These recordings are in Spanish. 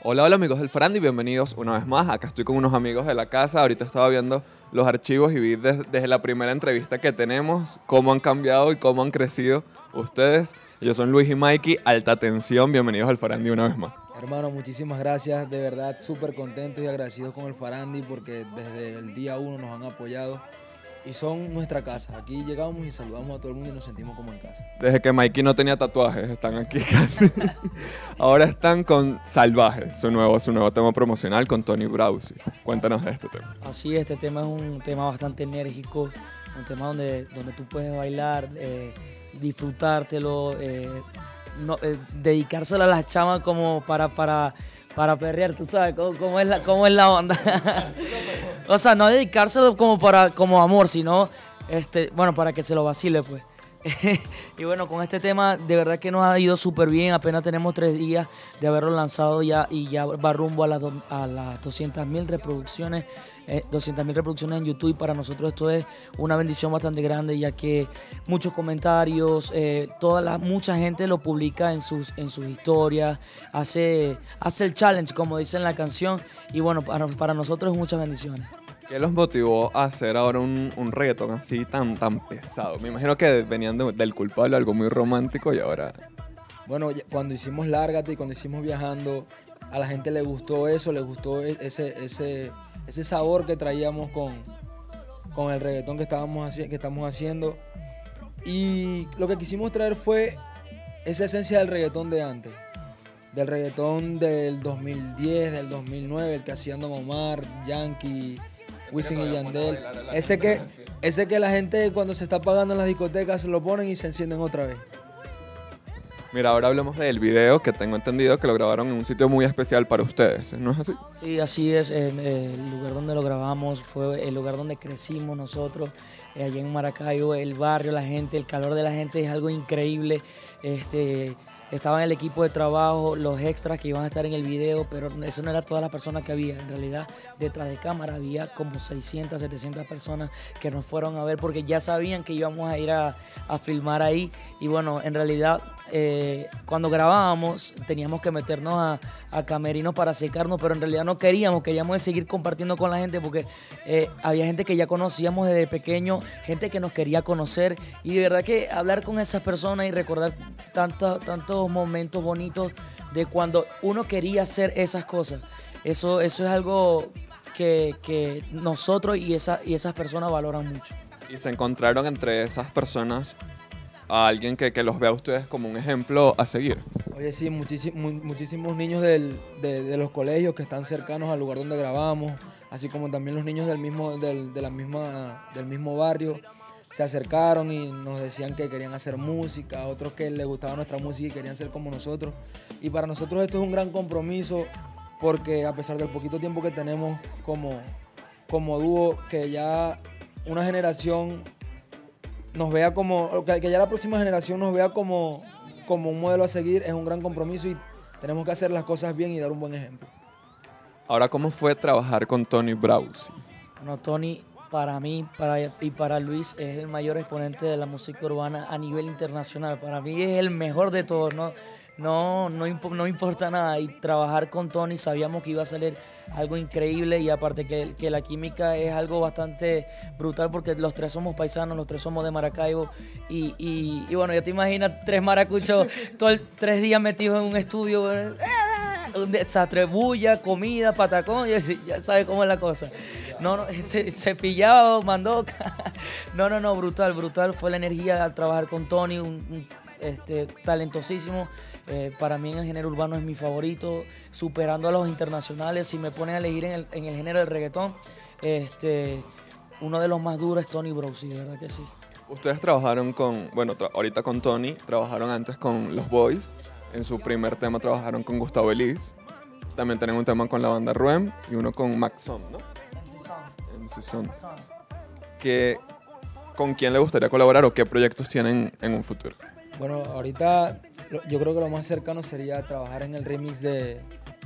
Hola, hola amigos del Farandi, bienvenidos una vez más. Acá estoy con unos amigos de la casa. Ahorita estaba viendo los archivos y vi desde la primera entrevista que tenemos cómo han cambiado y cómo han crecido ustedes. Ellos son Luis y Mikey, alta tensión. Bienvenidos al Farandi una vez más. Hermano, muchísimas gracias, de verdad súper contentos y agradecidos con el Farandi porque desde el día 1 nos han apoyado y son nuestra casa. Aquí llegamos y saludamos a todo el mundo y nos sentimos como en casa. Desde que Mikey no tenía tatuajes, están aquí casi. Ahora están con Salvaje, su nuevo tema promocional con Tony Brausi. Cuéntanos de este tema. Así es, este tema es un tema bastante enérgico, un tema donde tú puedes bailar, disfrutártelo, dedicárselo a las chamas como para perrear, tú sabes cómo es la onda. O sea, no dedicárselo como amor, sino bueno, para que se lo vacile, pues. Y bueno, con este tema de verdad que nos ha ido súper bien. Apenas tenemos 3 días de haberlo lanzado ya y ya va rumbo a las 200.000 reproducciones. 200.000 reproducciones en YouTube, y para nosotros esto es una bendición bastante grande, ya que muchos comentarios, mucha gente lo publica en sus historias, hace el challenge, como dice en la canción, y bueno, para nosotros es muchas bendiciones. ¿Qué los motivó a hacer ahora un reggaetón así tan pesado? Me imagino que venían del Culpable, algo muy romántico, y ahora... Bueno, cuando hicimos Lárgate y cuando hicimos Viajando, a la gente le gustó eso, le gustó ese sabor que traíamos con el reggaetón que estamos haciendo. Y lo que quisimos traer fue esa esencia del reggaetón de antes. Del reggaetón del 2010, del 2009, el que hacían Don Omar, Yankee, Wisin y Yandel. Ese que la gente cuando se está apagando en las discotecas se lo ponen y se encienden otra vez. Mira, ahora hablemos del video, que tengo entendido que lo grabaron en un sitio muy especial para ustedes, ¿no es así? Sí, así es. El lugar donde lo grabamos fue el lugar donde crecimos nosotros, allá en Maracaibo. El barrio, la gente, el calor de la gente es algo increíble. Estaban el equipo de trabajo, los extras que iban a estar en el video, pero eso no era todas las personas que había. En realidad, detrás de cámara había como 600, 700 personas que nos fueron a ver porque ya sabían que íbamos a ir a filmar ahí. Y bueno, en realidad, cuando grabábamos teníamos que meternos a camerinos para secarnos, pero en realidad no queríamos seguir compartiendo con la gente porque había gente que ya conocíamos desde pequeño, gente que nos quería conocer, y de verdad que hablar con esas personas y recordar tantos momentos bonitos de cuando uno quería hacer esas cosas, eso es algo que nosotros y esas personas valoran mucho. Y se encontraron entre esas personas a alguien que los vea a ustedes como un ejemplo a seguir. Oye, sí, muchísimos niños de los colegios que están cercanos al lugar donde grabamos, así como también los niños del mismo barrio, se acercaron y nos decían que querían hacer música, otros que les gustaba nuestra música y querían ser como nosotros. Y para nosotros esto es un gran compromiso porque a pesar del poquito tiempo que tenemos como dúo, que ya una generación nos vea que ya la próxima generación nos vea como un modelo a seguir, es un gran compromiso y tenemos que hacer las cosas bien y dar un buen ejemplo. Ahora, ¿cómo fue trabajar con Tony Brausi? Bueno, Tony, para mí y para Luis, es el mayor exponente de la música urbana a nivel internacional. Para mí es el mejor de todos, no importa nada. Y trabajar con Tony sabíamos que iba a salir algo increíble, y aparte que la química es algo bastante brutal porque los 3 somos paisanos, los 3 somos de Maracaibo. Y bueno, ya te imaginas 3 maracuchos 3 días metidos en un estudio. Un desastre, bulla, comida, patacón, ya sabes cómo es la cosa. Cepillado, mandoca. No, brutal fue la energía al trabajar con Tony, talentosísimo. Para mí en el género urbano es mi favorito, superando a los internacionales. Si me ponen a elegir en el género del reggaetón, uno de los más duros es Tony Brausi, de verdad que sí. Ustedes trabajaron ahorita con Tony, trabajaron antes con Los Boys. En su primer tema trabajaron con Gustavo Elis. También tienen un tema con la banda Ruem y uno con Maxon, ¿no? MC Son. ¿Con quién le gustaría colaborar o qué proyectos tienen en un futuro? Bueno, ahorita yo creo que lo más cercano sería trabajar en el remix de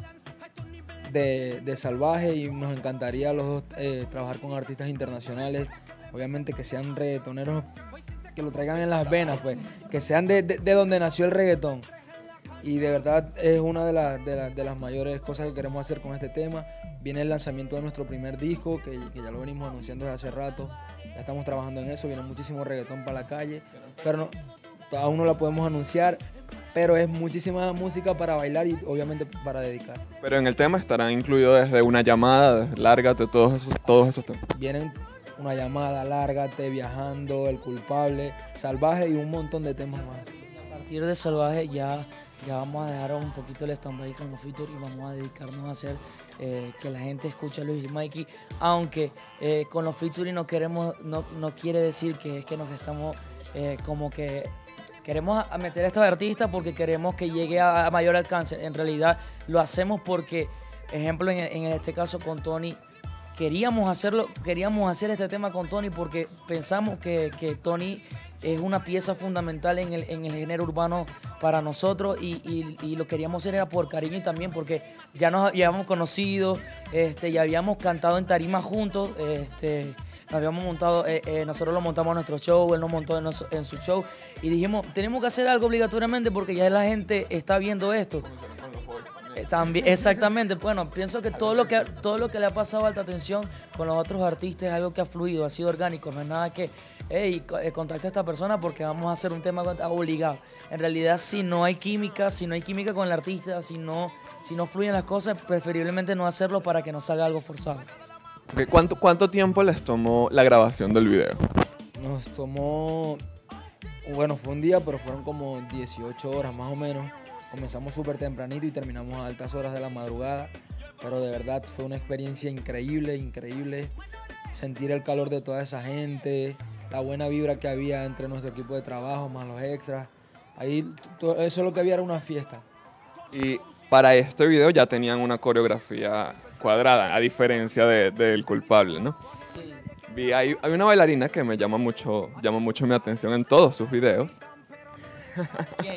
Salvaje, y nos encantaría los dos trabajar con artistas internacionales, obviamente que sean reggaetoneros, que lo traigan en las venas, pues, que sean de donde nació el reggaetón. Y de verdad es una de las mayores cosas que queremos hacer con este tema. Viene el lanzamiento de nuestro primer disco, que ya lo venimos anunciando desde hace rato. Ya estamos trabajando en eso, viene muchísimo reggaetón para la calle, pero no, aún no la podemos anunciar, pero es muchísima música para bailar y obviamente para dedicar. Pero en el tema estarán incluidos desde Una Llamada, Lárgate, todos esos temas. Vienen Una Llamada, Lárgate, Viajando, El Culpable, Salvaje y un montón de temas más. A partir de Salvaje ya vamos a dejar un poquito el stand-by con los features y vamos a dedicarnos a hacer que la gente escuche a Luis y Mikey, aunque con los features no quiere decir que es que nos estamos como que queremos meter a estos artistas porque queremos que llegue a mayor alcance. En realidad lo hacemos porque, ejemplo, en este caso con Tony, queríamos hacer este tema con Tony porque pensamos que Tony es una pieza fundamental en el género urbano para nosotros y lo queríamos hacer era por cariño y también porque ya nos habíamos conocido, ya habíamos cantado en tarima juntos, nos habíamos montado, nosotros lo montamos en nuestro show, él nos montó en su show y dijimos, tenemos que hacer algo obligatoriamente porque ya la gente está viendo esto. También, exactamente, bueno, pienso que todo lo que le ha pasado a Alta Tensión con los otros artistas es algo que ha fluido, ha sido orgánico, no es nada que, contacte a esta persona porque vamos a hacer un tema obligado. En realidad, si no hay química con el artista, si no fluyen las cosas, preferiblemente no hacerlo para que no salga algo forzado. Okay, ¿cuánto tiempo les tomó la grabación del video? Nos tomó, bueno, fue un día, pero fueron como 18 horas más o menos. Comenzamos súper tempranito y terminamos a altas horas de la madrugada, pero de verdad fue una experiencia increíble. Sentir el calor de toda esa gente, la buena vibra que había entre nuestro equipo de trabajo, más los extras. Ahí eso lo que había era una fiesta. Y para este video ya tenían una coreografía cuadrada, a diferencia del Culpable, ¿no? Sí. Hay una bailarina que me llama mucho mi atención en todos sus videos. ¿Quién?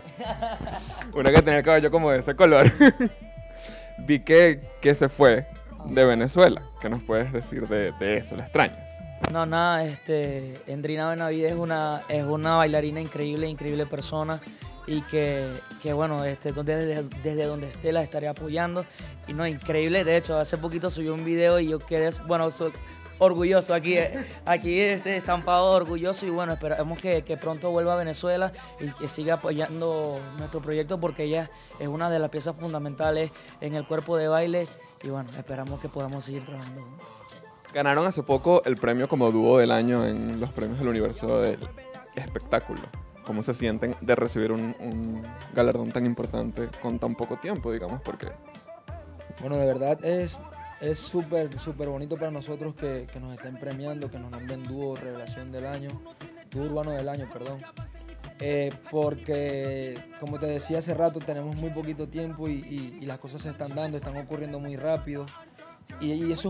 Una que tenía el cabello como de ese color. Vi que se fue de Venezuela. ¿Qué nos puedes decir de eso? ¿La extrañas? No, nada, Endrina Benavides es una bailarina increíble persona y que bueno, desde donde esté la estaré apoyando. Y no, increíble, de hecho, hace poquito subió un video y yo quedé, bueno, orgulloso, aquí estampado orgulloso y bueno, esperamos que pronto vuelva a Venezuela y que siga apoyando nuestro proyecto porque ella es una de las piezas fundamentales en el cuerpo de baile y bueno, esperamos que podamos seguir trabajando juntos. Ganaron hace poco el premio como dúo del año en los premios del Universo del Espectáculo. ¿Cómo se sienten de recibir un galardón tan importante con tan poco tiempo, digamos? Porque bueno, de verdad es súper bonito para nosotros que nos estén premiando, que nos nombren dúo revelación del año, dúo urbano del año, perdón. Porque, como te decía hace rato, tenemos muy poquito tiempo y las cosas se están dando, están ocurriendo muy rápido. Y eso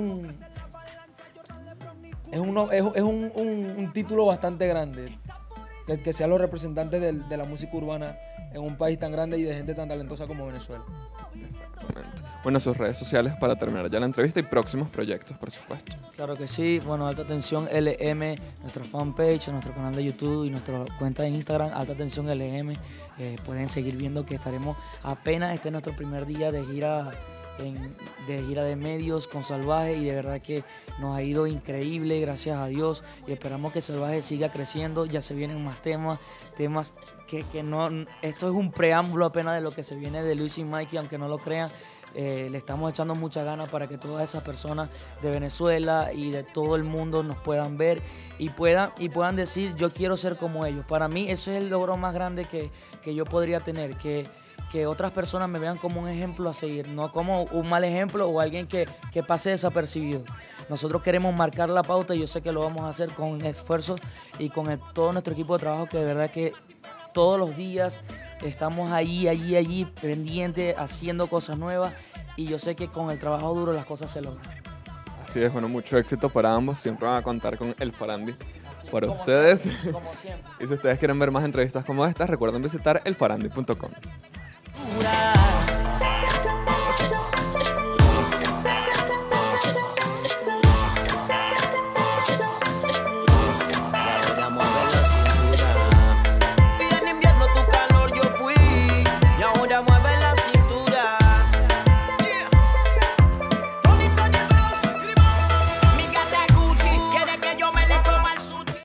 es un título bastante grande, que sean los representantes de la música urbana en un país tan grande y de gente tan talentosa como Venezuela. Exactamente. Bueno, sus redes sociales para terminar ya la entrevista y próximos proyectos, por supuesto. Claro que sí. Bueno, Alta Tensión LM, nuestra fanpage, nuestro canal de YouTube y nuestra cuenta de Instagram, Alta Tensión LM. Pueden seguir viendo que estaremos apenas, este es nuestro primer día de gira de medios con Salvaje y de verdad que nos ha ido increíble, gracias a Dios, y esperamos que Salvaje siga creciendo. Ya se vienen más temas que no, esto es un preámbulo apenas de lo que se viene de Luis y Mikey, aunque no lo crean. Le estamos echando muchas ganas para que todas esas personas de Venezuela y de todo el mundo nos puedan ver y puedan decir, yo quiero ser como ellos. Para mí eso es el logro más grande que yo podría tener, que otras personas me vean como un ejemplo a seguir, no como un mal ejemplo o alguien que pase desapercibido. Nosotros queremos marcar la pauta y yo sé que lo vamos a hacer con esfuerzo y con todo nuestro equipo de trabajo, que de verdad que todos los días estamos allí, pendientes, haciendo cosas nuevas y yo sé que con el trabajo duro las cosas se logran. Así es, bueno, mucho éxito para ambos, siempre van a contar con El Farandi para ustedes. Como siempre. Y si ustedes quieren ver más entrevistas como estas, recuerden visitar elfarandi.com.